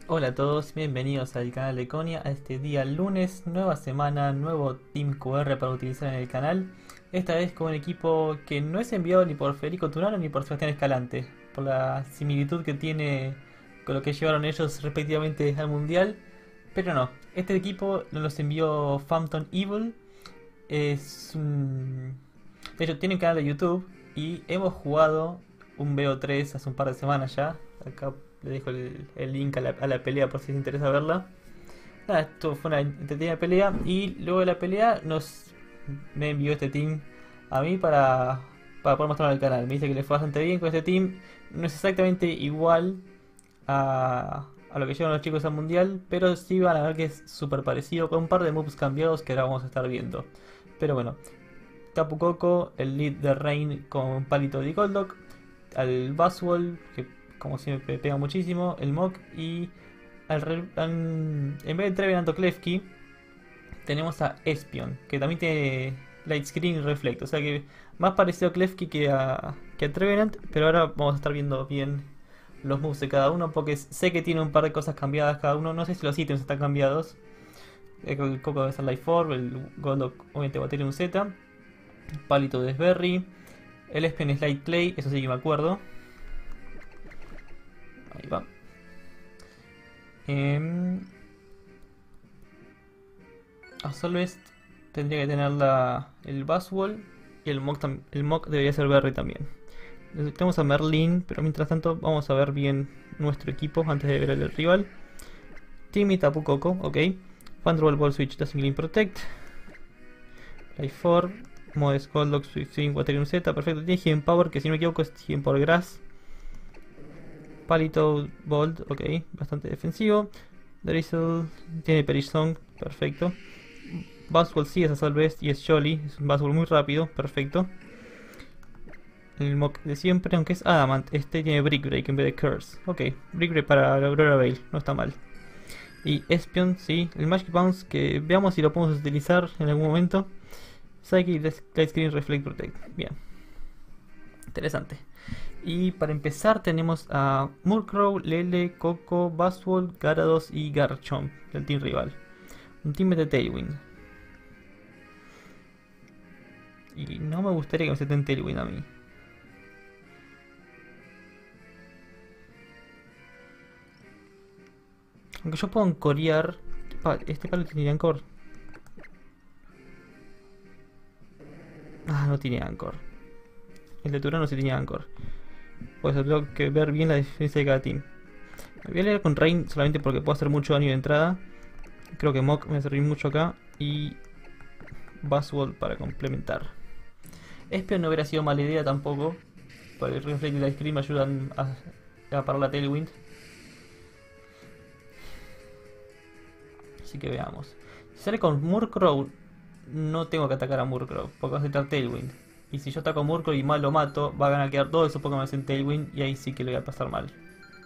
Hola a todos, bienvenidos al canal de Konya a este día lunes, nueva semana, nuevo Team QR para utilizar en el canal. Esta vez con un equipo que no es enviado ni por Federico Turano ni por Sebastián Escalante, por la similitud que tiene con lo que llevaron ellos respectivamente al Mundial. Pero no, este equipo nos los envió Phantom Evil. De hecho, tiene un canal de YouTube y hemos jugado un BO3 hace un par de semanas ya. Acá le dejo el link a la pelea por si les interesa verla. Nada, esto fue una entretenida pelea y luego de la pelea me envió este team a mí para poder mostrarlo en el canal. Me dice que le fue bastante bien con este team. No es exactamente igual a lo que llevan los chicos al mundial, pero sí van a ver que es súper parecido con un par de moves cambiados que ahora vamos a estar viendo. Pero bueno, Tapu Koko, el lead de Rain con palito de Goldock, al Buzzwole, que como siempre pega muchísimo, el Mok y en vez de Trevenant o Klefki, tenemos a Espion, que también tiene Light Screen y Reflect, o sea que más parecido a Klefki que a Trevenant, pero ahora vamos a estar viendo bien los moves de cada uno, porque sé que tiene un par de cosas cambiadas cada uno, no sé si los ítems están cambiados. El Coco debe ser Life Orb, el Goldock obviamente va a tener un Z, Palito de Berry, el Espion es Light Clay, eso sí que me acuerdo. Ahí va. Eh, Absolvest tendría que tener el Buzzwole y el Mok debería ser Berry también. Tenemos a Merlin, pero mientras tanto vamos a ver bien nuestro equipo antes de ver el rival. Timmy, Tapu Koko, ok. Thunderbolt, Ball Switch, Dazzling Gleam, Protect. Life Orb, Modest Goldock, Swift Swing, Waterium Z, perfecto. Tiene Hidden Power, que si no me equivoco es Hidden Power Grass. Palito Bolt, ok, bastante defensivo. Drizzle tiene Perish Song, perfecto. Buzzwole sí es Assault Vest y es Jolly, es un Buzzwole muy rápido, perfecto. El mock de siempre, aunque es Adamant, este tiene Brick Break en vez de Curse. Ok, Brick Break para la Aurora Veil, no está mal. Y Espion, sí, el Magic Bounce, que veamos si lo podemos utilizar en algún momento. Psychic, Light Screen, Reflect, Protect. Bien, interesante. Y para empezar tenemos a Murkrow, Lele, Coco, Buzzwole, Gyarados y Garchomp del team rival. Un team de Tailwind. Y no me gustaría que me seten Tailwind a mí. Aunque yo puedo encorear. Este palo tiene Anchor. Ah, no tiene Anchor. El de Turano sí tiene Anchor. Pues tengo que ver bien la diferencia de cada team. Me voy a leer con Rain solamente porque puedo hacer mucho daño de entrada. Creo que Mok me va a servir mucho acá. Y Buzzwole para complementar. Espion no hubiera sido mala idea tampoco. Porque el Reflect y la Scream ayudan a parar la Tailwind. Así que veamos. Si sale con Murkrow, no tengo que atacar a Murkrow, porque va a aceptar Tailwind. Y si yo ataco a Murkrow y mal lo mato, van a quedar todos esos Pokémon en Tailwind y ahí sí que le voy a pasar mal.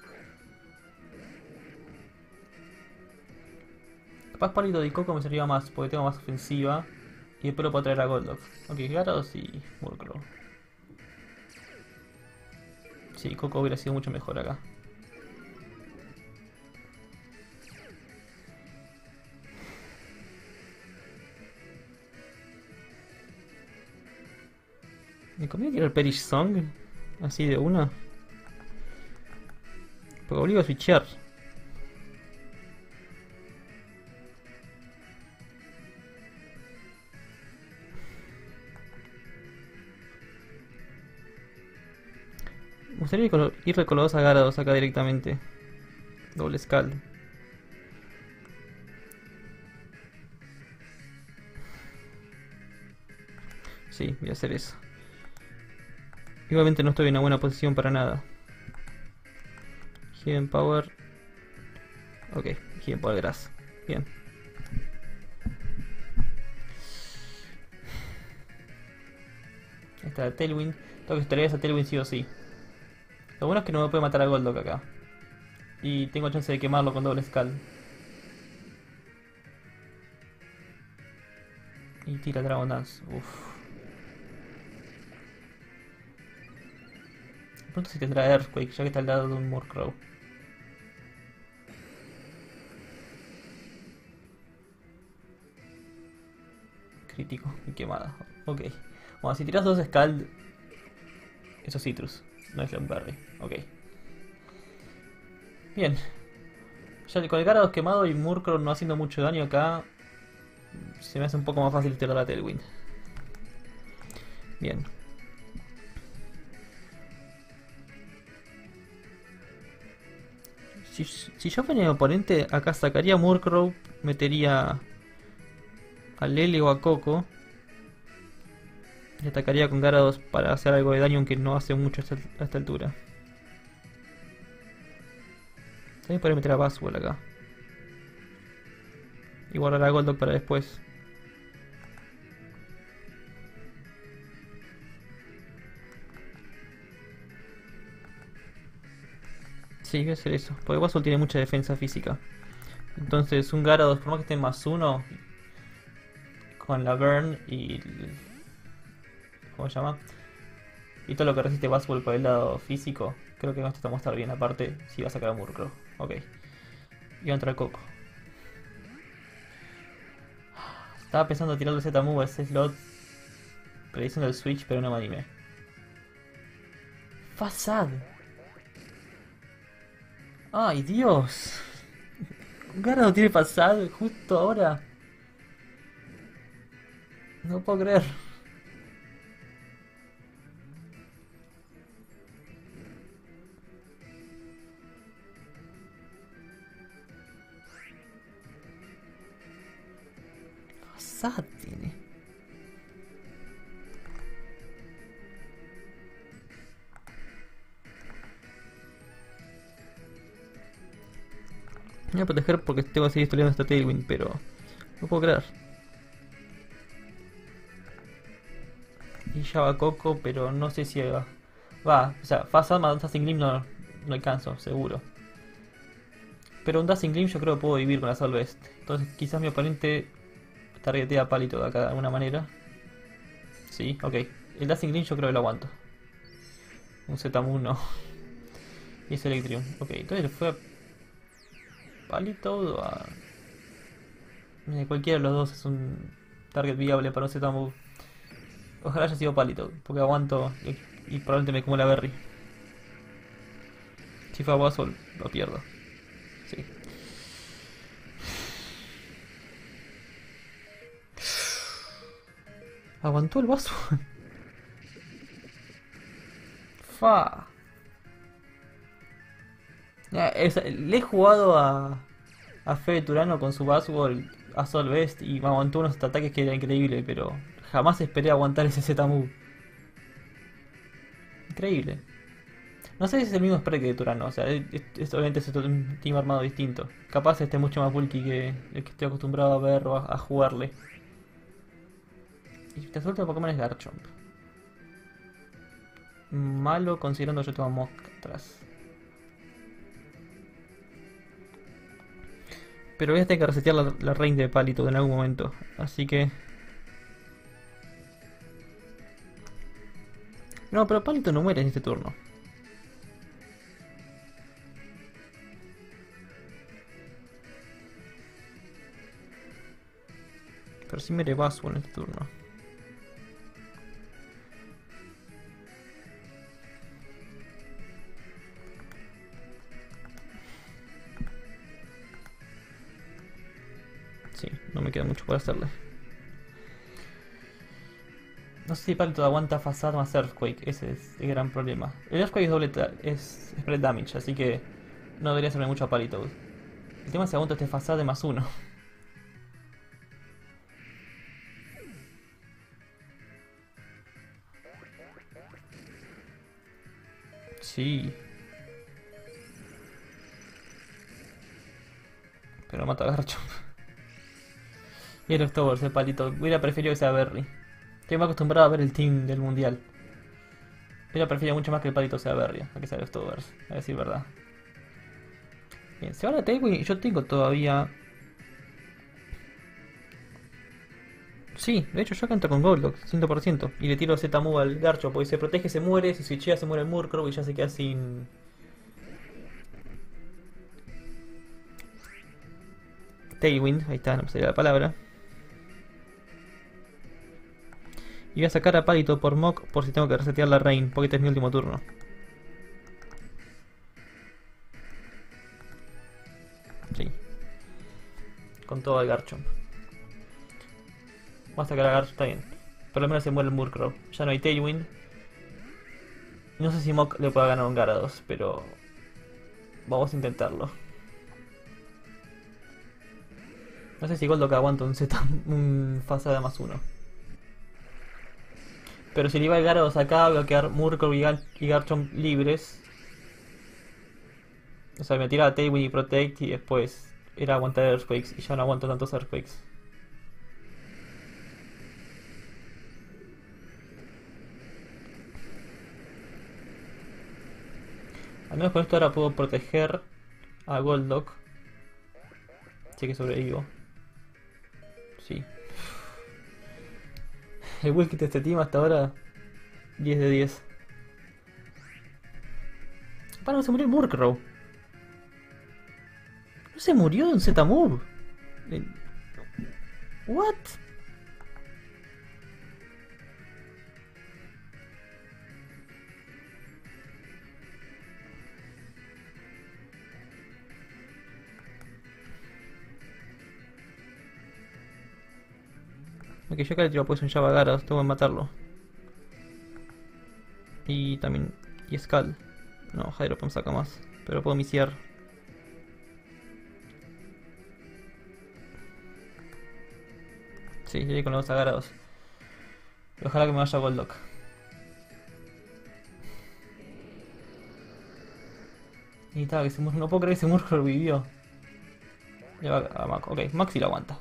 Capaz Pálido de Coco me serviría más, porque tengo más ofensiva. Y después lo puedo traer a Goldock. Ok, Gyarados y Murkrow. Sí, Coco hubiera sido mucho mejor acá. ¿Me conviene tirar Perish Song? Así de una. Porque obligo a switchear. Me gustaría irle con los dos a Gyarados acá directamente. Doble Scald. Sí, voy a hacer eso. Igualmente no estoy en una buena posición para nada. Hidden Power. Ok, Hidden Power Grass. Bien. Ahí está Tailwind. Tengo que esperar esa Tailwind sí o sí. Lo bueno es que no me puede matar a Goldock acá. Y tengo chance de quemarlo con doble Scald. Y tira Dragon Dance. Uff. De pronto si tendrá Earthquake, ya que está al lado de un Murkrow. crítico y quemada. Ok. Bueno, si tiras 2 Scald, eso es Citrus, no es Berry. Ok. Bien. Ya con el Gyarados quemado y Murkrow no haciendo mucho daño acá, se me hace un poco más fácil tirar la Tailwind. Bien. Si yo fuera mi oponente, acá sacaría a Murkrow, metería a Lele o a Coco. Y atacaría con Gyarados para hacer algo de daño, aunque no hace mucho a esta altura. También podría meter a Buzzwole acá. Y guardar a Golduck para después. Sí, voy a hacer eso. Porque Buzzwole tiene mucha defensa física. Entonces un Gyarados, por más que esté en +1, con la Burn y... ¿cómo se llama? Y todo lo que resiste Buzzwole por el lado físico, creo que con esto estamos a estar bien. Aparte, si va a sacar a Murkrow. Ok. Y va a entrar Coco. Estaba pensando en tirarle Z-Move a ese slot, prediciendo el switch, pero no me animé. Fasad. Ay, Dios. Gyarados tiene Fasad justo ahora. No puedo creer. Fasad tiene. Me voy a proteger porque tengo que seguir estudiando esta Tailwind, pero no puedo creer. Y ya va Coco, pero no sé si va. O sea, Fasad más Dancing Gleam no alcanzo, seguro. Pero un Dancing Gleam yo creo que puedo vivir con la Salve este. Entonces quizás mi oponente targetea a Palito de acá de alguna manera. Sí, ok. El Dancing Gleam yo creo que lo aguanto. Un Z-Moon no. Y es Electrium. Ok, entonces le fue a Palito o a... cualquiera de los dos es un target viable para un Z-Move. Ojalá haya sido Palito, porque aguanto y probablemente me como la Berry. Si fue a Buzzwole, lo pierdo. Sí. Aguantó el Buzzwole. Fa. Le he jugado a Fede Turano con su Buzzwole a Sol Best y me aguantó unos ataques que era increíble, pero jamás esperé aguantar ese Z-Move. Increíble. No sé si es el mismo spray que de Turano, o sea, obviamente es un team armado distinto. Capaz este es mucho más bulky que el que estoy acostumbrado a ver o a jugarle. Y te suelto el Pokémon es Garchomp. Malo considerando yo tengo a Mosca atrás. Pero voy a tener que resetear la range de Palito en algún momento. Así que... no, pero Palito no muere en este turno. Pero sí muere Buzzwole en este turno. Sí, no me queda mucho por hacerle. No sé si Palito aguanta Facade más Earthquake, ese es el gran problema. El Earthquake es es spread damage, así que no debería hacerme mucho a Palito. El tema es si aguanto este Facade de +1. Sí. Pero mata a Garchomp. Y el Octobers, el Palito. Hubiera preferido que sea Berry. Estoy más acostumbrado a ver el team del mundial. Hubiera preferido mucho más que el Palito sea Berry, a que sea el Octobers, a decir verdad. Bien, se va la Tailwind y yo tengo todavía... sí, de hecho yo canto con Golduck, 100%. Y le tiro Z-Move al Garcho, porque se protege, se muere, si switchea se muere el Murkrow y ya se queda sin... Tailwind, ahí está, no me salía la palabra. Y voy a sacar a Pálito por Mok por si tengo que resetear la Rain, porque este es mi último turno. Sí. Con todo el Garchomp. Vamos a sacar a Garchomp, está bien. Por lo menos se muere el Murkrow. Ya no hay Tailwind. No sé si Mok le pueda ganar un Gyarados, pero vamos a intentarlo. No sé si Golduck aguanta un Fasada más 1. Pero si le iba el Gyarados acá, voy a quedar Murkrow y Garchomp libres. O sea, me tiraba Tailwind y Protect y después era aguantar Earthquakes y ya no aguanto tantos Earthquakes. Al menos con esto ahora puedo proteger a Golduck. Así que sobrevivo. Sí. El Will Kit de este team hasta ahora 10 de 10. Para, no se murió el Murkrow. ¿No se murió de un Z-Move? ¿What? Ok, yo acá le tiro pues un Java Gyarados, tengo que matarlo. Y también... y Skull. No, Hydropomp saca más. Pero puedo misiar. Sí, llegué con los Gyarados. Ojalá que me vaya Golduck. Y tal, que se murió. No puedo creer que ese Murkrow vivió. Le va a Max. Ok, Maxi lo aguanta.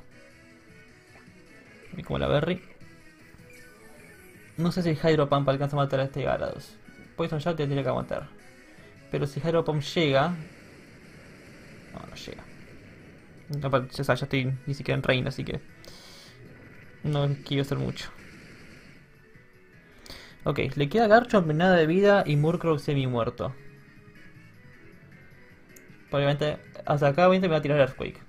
Y como la Berry. No sé si Hydro Pump alcanza a matar a este Gyarados. Poison Shot te tiene que aguantar. Pero si Hydro Pump llega... No, no llega. Aparte, ya estoy ni siquiera en Rain, así que... no quiero hacer mucho. Ok, le queda Garchomp nada de vida y Murkrow semi muerto. Probablemente hasta acá obviamente me va a tirar Earthquake.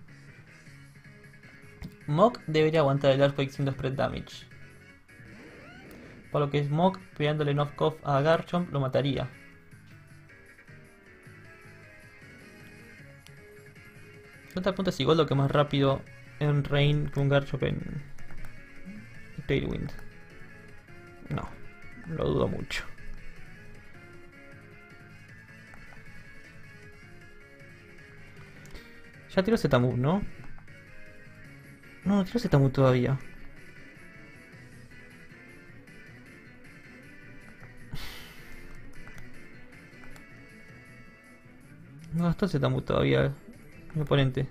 Mok debería aguantar el Earthquake sin spread damage. Por lo que es Mok pegándole knock-off a Garchomp lo mataría. Otra punta es igual lo que más rápido en Rain que un Garchomp en Tailwind. No, lo dudo mucho. Ya tiró Z-Move, ¿no? No, no tiró Z-Move todavía. No está Z-Move todavía, mi oponente.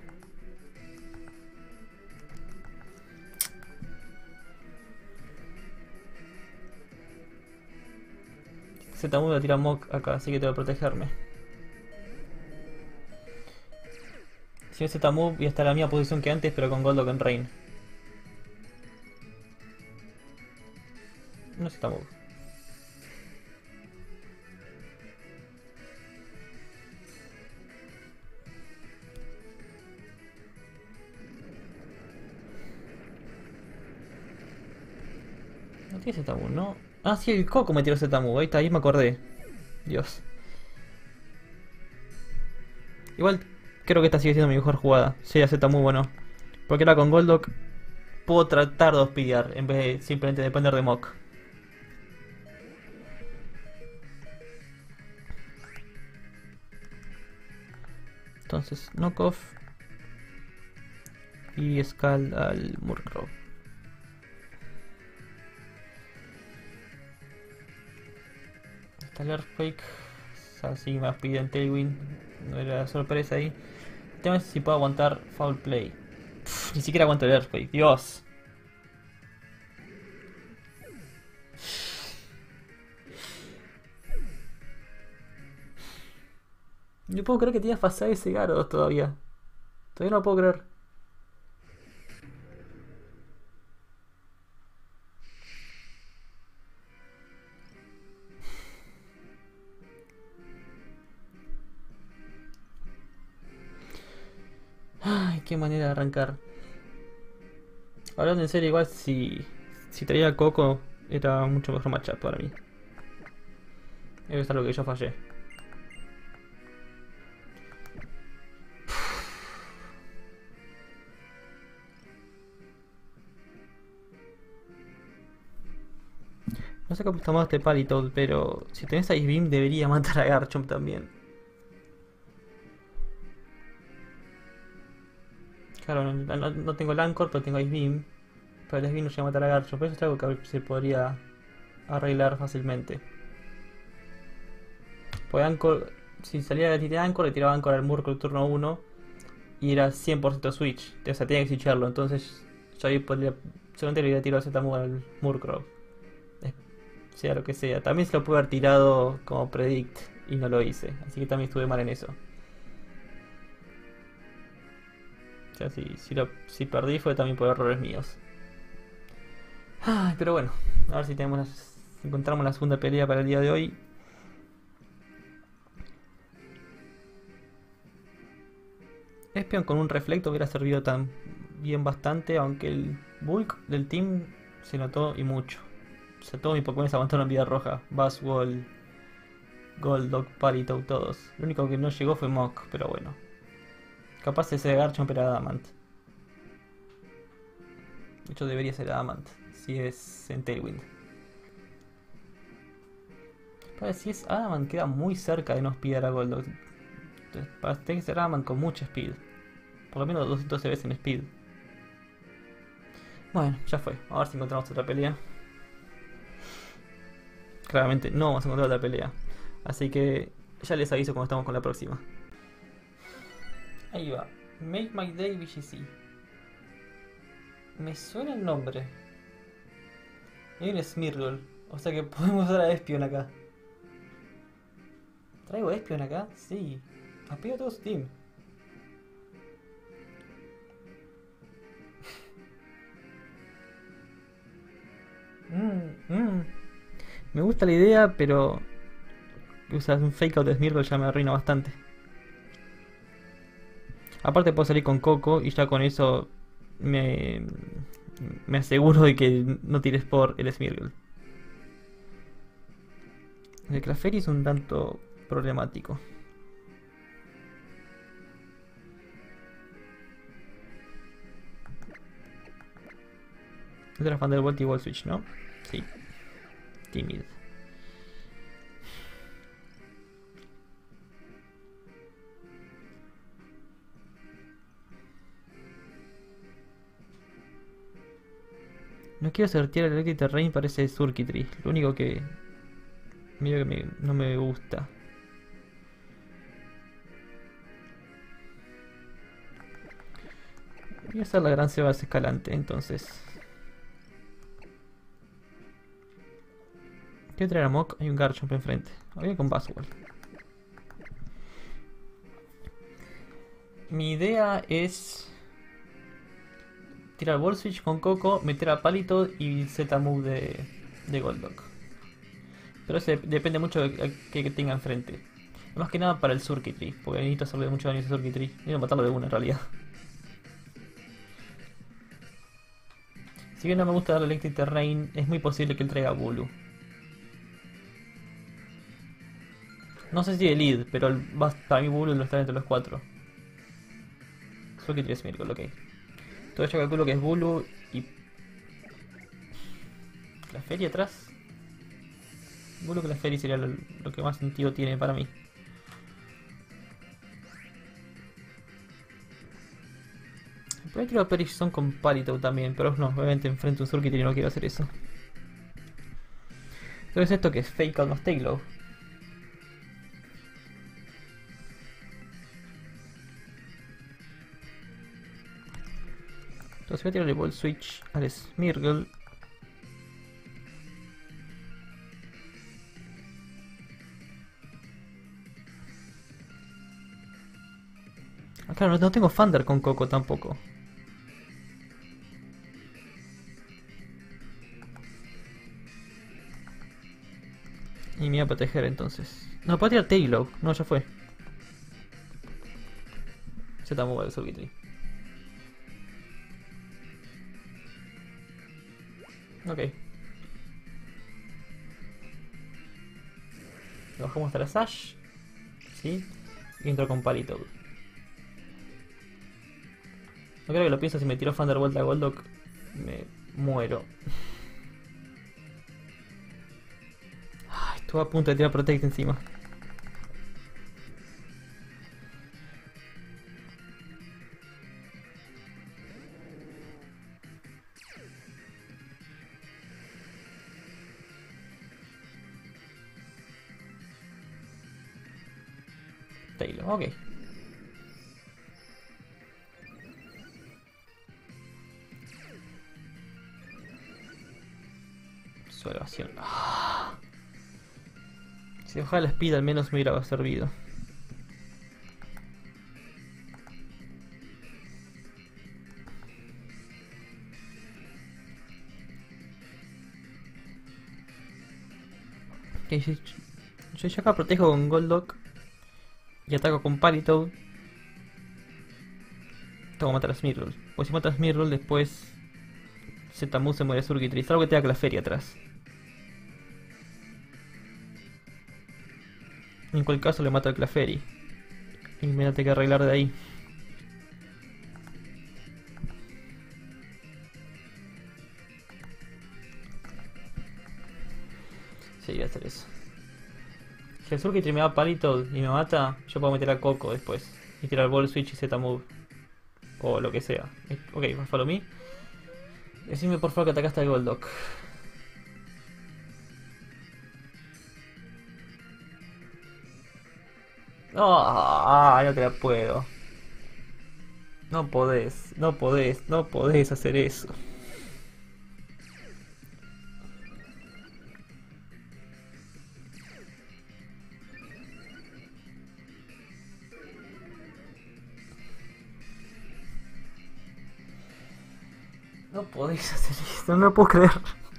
Z-Move va a tirar Mok acá, así que tengo que protegerme. Si no Z-Move voy a estar en la misma posición que antes, pero con Golduck en Rain. No Z-Move. No tiene Z-Move, ¿no? Ah, sí, el Coco me tiró Z-Move, ahí está, ahí me acordé. Dios. Igual creo que esta sigue siendo mi mejor jugada. Sea Z-Move o no. Porque ahora con Golduck puedo tratar de hospediar en vez de simplemente depender de Mok. Entonces, knockoff. Y Skull al Murkrow. Está el Earthquake. Así me pide en Tailwind. No era sorpresa ahí. El tema es si puedo aguantar Foul Play. Ni siquiera aguanto el Earthquake. Dios. No puedo creer que tenía Fasade ese Gyarados todavía. Todavía no lo puedo creer. Ay, qué manera de arrancar. Hablando en serio, igual si traía a Coco era mucho mejor matchup para mí. Eso es algo que yo fallé. No sé cómo está más este Palitoad, pero si tenés Ice Beam debería matar a Garchomp también. Claro, no tengo el Anchor, pero tengo Ice Beam. Pero el Ice Beam no llega a matar a Garchomp, pero eso es algo que se podría arreglar fácilmente. Pues Anchor, si salía de de Anchor, le tiraba Anchor al Murkrow el turno 1 y era 100% switch. O sea, tenía que switcharlo, entonces yo ahí podría, solamente le iba a tirar Z-Move al Murkrow. Sea lo que sea. También se lo pude haber tirado como predict y no lo hice. Así que también estuve mal en eso. O sea, si perdí fue también por errores míos. Ay, pero bueno, a ver si si encontramos la segunda pelea para el día de hoy. Espion con un reflecto hubiera servido también bastante, aunque el bulk del team se notó y mucho. O sea, todos mis Pokémon se aguantaron en vida roja. Buzzwole, Golduck, Palitoad, todos. Lo único que no llegó fue Mok, pero bueno. Capaz ese Garchomp era Adamant. De hecho debería ser Adamant, si es en Tailwind. Si es Adamant queda muy cerca de no speedar a Golduck. Entonces, tiene que ser Adamant con mucha speed. Por lo menos 212 veces en speed. Bueno, ya fue. A ver si encontramos otra pelea. Claramente no vamos a encontrar otra pelea. Así que ya les aviso cuando estamos con la próxima. Ahí va. Make My Day VGC. Me suena el nombre. Hay un Smeargle. O sea que podemos usar a Espion acá. ¿Traigo Espion acá? Sí. Apego a todo su team. Me gusta la idea, pero usar un fake out de Smeargle ya me arruina bastante. Aparte puedo salir con Coco y ya con eso me aseguro de que no tires por el Smeargle. El Clefairy es un tanto problemático. Tú eras fan del Volt y Volt Switch, ¿no? Sí. Tímido. No quiero sortear el Electric Terrain para ese Surkitry. Lo único que... medio que no me gusta. Voy a hacer la gran Sebas Escalante, entonces. Quiero traer a Mok, hay un Garchomp enfrente. Voy con Buzzwole. Mi idea es tirar Ball Switch con Coco, meter a Palitoad y Z-Move de Golduck. Pero eso depende mucho de que tenga enfrente. Más que nada para el Surkitry, porque necesito hacerle mucho daño a ese Surkitry. Necesito matarlo de una en realidad. Si bien no me gusta darle Electric Terrain, es muy posible que él traiga Bulu. No sé si de lead, pero para mí Bulu lo está entre los 4. Surkitry es Smeargle, ok. Entonces yo calculo que es Bulu y... ¿La feria atrás? Bulu que la feria sería lo que más sentido tiene para mí. Podría tirar a Perichon con Palitoad también, pero no, obviamente enfrente a un Surkitry y no quiero hacer eso. Entonces esto que es Fake Out más Taillow. Entonces voy a tirarle Ball Switch al Smeargle. Ah, claro, no tengo Thunder con Coco tampoco. Y me voy a proteger entonces. No, puedo tirar Taillow. No, ya fue. Se está muy bueno el Surkitry. Ok. Lo bajamos hasta la Sash. ¿Sí? Y entro con Palito. No creo que lo pienso, si me tiro Thunderbolt a Goldock me muero. Ay, estuve a punto de tirar Protect encima. Taylor, ok. Salvación. Si ojalá la speed al menos me hubiera servido. Okay, yo acá protejo con Goldock y ataco con Palitoad. Tengo que matar a Smeargle. Pues si mato a Smeargle después Zetamu se muere Surgitri. Salvo que tenga Clefairy atrás. En cualquier caso le mato al Clefairy. Y me voy a tener que arreglar de ahí. Sí, voy a hacer eso. Si el Surgitri me da Palito y me mata, yo puedo meter a Coco después. Y tirar Ball Switch y Z-Move. O lo que sea. Ok, follow me. Decime por favor que atacaste al Goldock. No te la puedo. No podés, no podés, no podés hacer eso. No podés hacer esto, no lo puedo creer.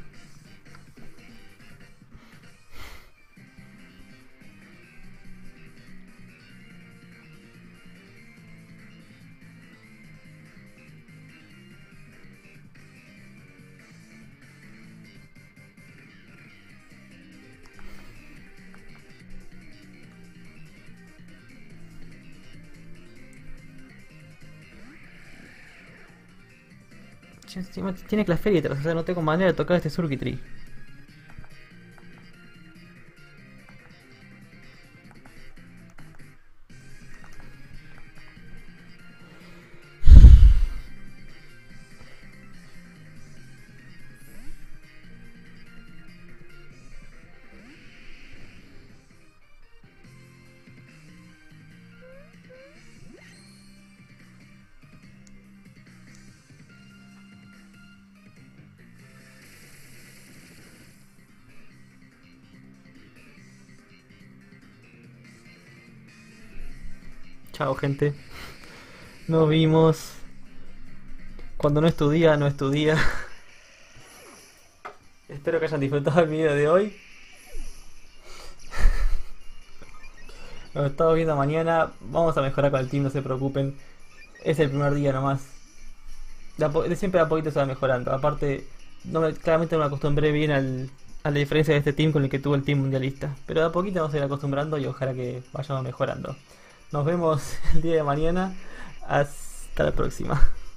Encima tiene Clefairy detrás, o sea, no tengo manera de tocar este Surgitri. Chao, gente. Nos vimos. Cuando no es tu día, no es tu día. Espero que hayan disfrutado el video de hoy. Nos estamos viendo mañana. Vamos a mejorar con el team, no se preocupen. Es el primer día nomás. De siempre a poquito se va mejorando. Aparte, claramente no me acostumbré bien a la diferencia de este team con el que tuvo el team mundialista. Pero de a poquito vamos a ir acostumbrando y ojalá que vayamos mejorando. Nos vemos el día de mañana. Hasta la próxima.